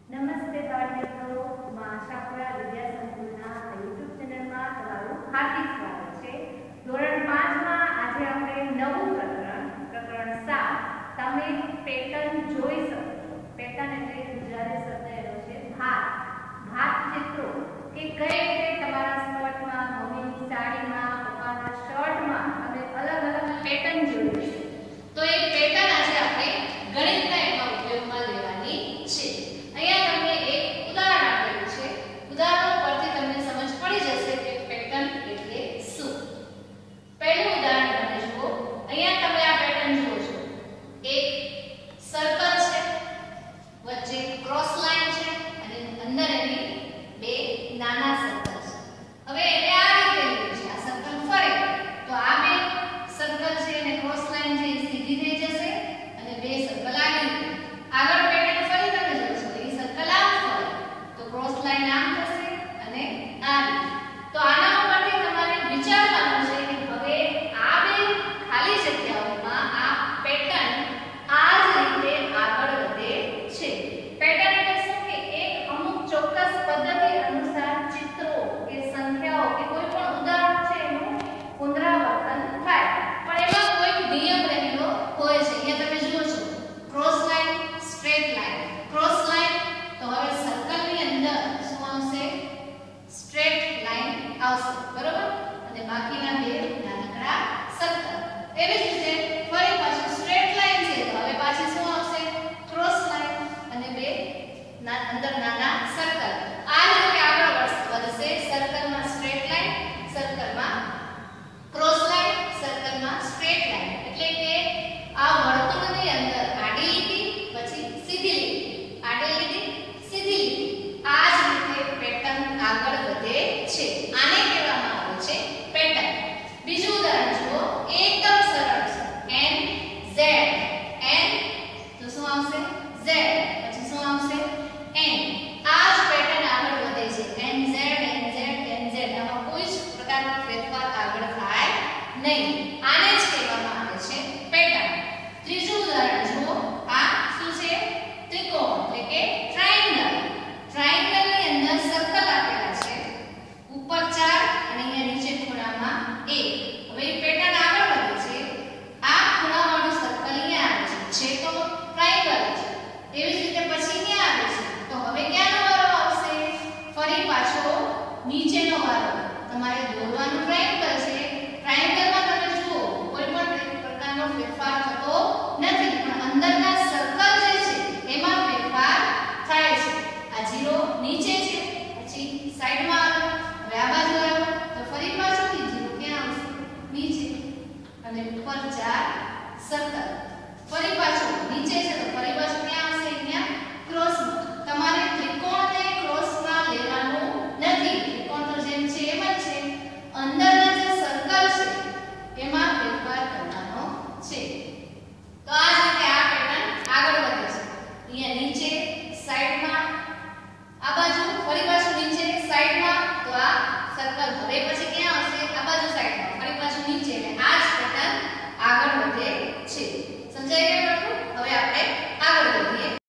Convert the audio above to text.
નમસ્તે બાળમિત્રો, આશાપુરા વિદ્યા સંકુલના યુટ્યુબ ચેનલમાં તમારું હાર્દિક સ્વાગત છે. ધોરણ 5 માં આજે આપણે નવું પ્રકરણ 7 તમે પેટર્ન જોઈ શકો છો. પેટર્ન એટલે ગુજરાતી શબ્દ એનો છે ભાત ચિત્રો કે કઈ રીતે તમારા સ્કર્ટમાં, મમ્મીની સાડીમાં, પપ્પાના શર્ટમાં તમે અલગ અલગ પેટર્ન જોઈ શકો. તો એ પેટર્ન આજે આપણે ગણિતના એમાં ઉપયોગમાં લેવાની છે. અહીંયા તમને એક ઉદાહરણ આપેલું છે. ઉદાહરણ પરથી તમને સમજ પડી જશે કે પેટર્ન એટલે શું. પહેલું ઉદાહરણ તમે જુઓ. અહીંયા તમે આ પેટર્ન જુઓ છો. એક સર્કલ છે, વચ્ચે ક્રોસ લાઈન છે અને અંદર એની બે નાના સર્કલ છે. હવે એને આ રીતે લીધું છે. આ સર્કલ ફરે તો આ બે સર્કલ છે અને ક્રોસ લાઈન છે એ સીધી થઈ જશે અને બે સર્કલ આગળ પેટર્ન ફરી તમે જોશો ક્રોસ લાઈન આમ થશે અને આમ. તો આના ઉપરથી તમારે વિચારવાનું છે કે હવે આ બે ખાલી જગ્યાઓમાં આ પેટર્ન આ જ રીતે આગળ વધે છે. પેટર્ન એટલે શું કે એક અમુક ચોક્કસ પદ્ધતિ અનુસાર ચિત્રો કે સંખ્યાઓ કે કોઈ પણ ઉદાહરણ છે એનું પુનરાવર્તન થાય, પણ એમાં કોઈ નિયમ રહેલો હોય છે. અહીંયા તમે જુઓ છો cross line, straight line. Cross line તો હવે સર્કલની અંદર શું આવશે? સ્ટ્રેટ લાઈન આવશે, બરોબર? અને બાકીના બે નાનકડા સર્કલ. એવી જ રીતે ફરી પાછું સ્ટ્રેટ લાઈન છે તો હવે પાછી શું આવશે? ક્રોસ લાઈન અને બે અંદર નાના સર્કલ. આ જ રીતે આગળ વધશે. સર્કલમાં સ્ટ્રેટ લાઈન, સર્કલમાં ક્રોસ લાઈન, સર્કલમાં સ્ટ્રેટ લાઈન. એટલે કે આ વર્તુળની અંદર આડી લીટી પછી સીધી લીટી, આડી લીટી સીધી લીટી. આ જ રીતે પેટર્ન આગળ વધે છે. આને કહેવામાં આવે છે પેટર્ન. બીજું ઉદાહરણ જુઓ. એકદમ સરળ છે. n z. n તો શું આવશે? z. પછી શું આવશે? n. આ જ પેટર્ન આગળ વધે છે. n z n z n z. આમાં કોઈ જ પ્રકારનો ફેરફાર આગળ થાય નહીં. આને જ કહેવામાં આવે છે પેટર્ન. ત્રીજું ઉદાહરણ જુઓ. આ શું છે? ત્રિકોણ એટલે કે ટ્રાયેંગલ. ટ્રાયેંગલ ની અંદર સર્કલ આપેલા છે. ઉપર 4 અને અહીંયા નીચે ખૂણામાં 1. હવે એ પેટર્ન આગળ વધે છે. આ ખૂણાવાળું સર્કલ અહીંયા આવે છે તો ટ્રાયેંગલ છે. એવી જ રીતે પછી ક્યાં આવે છે? તો હવે ક્યાંનો વારો આવશે? ફરી પાછો નીચેનો વારો. તમારે દોરવાનું ટ્રાયેંગલ છે. ટ્રાયેંગલમાં તમે જુઓ કોઈ પણ પ્રકારનો ફેરફાર થતો નથી, પણ અંદરના સર્કલ જે છે એમાં ફેરફાર થાય છે. આ 0 નીચે છે, પછી સાઈડમાં આવે. હવે આ બાજુ આવે તો ફરી પાછું 0 ક્યાં આવશે? નીચે. અને ઉપર 4 સર્કલ. ફરી પાછું નીચે છે તો ફરી પાછું ક્યાં આવશે? અહીંયા ક્રોસમાં. તમારે ત્રિકોણને ક્રોસમાં લેવાનું નથી. ત્રિકોણ તો જેમ છે એમ જ છે. અંદરના જે સર્કલ છે એમાં ફેરફાર કરવાનો છે. તો આ જ રીતે આ પેટર્ન આગળ વધે છે. અહીંયા નીચે સાઈડમાં આ બાજુ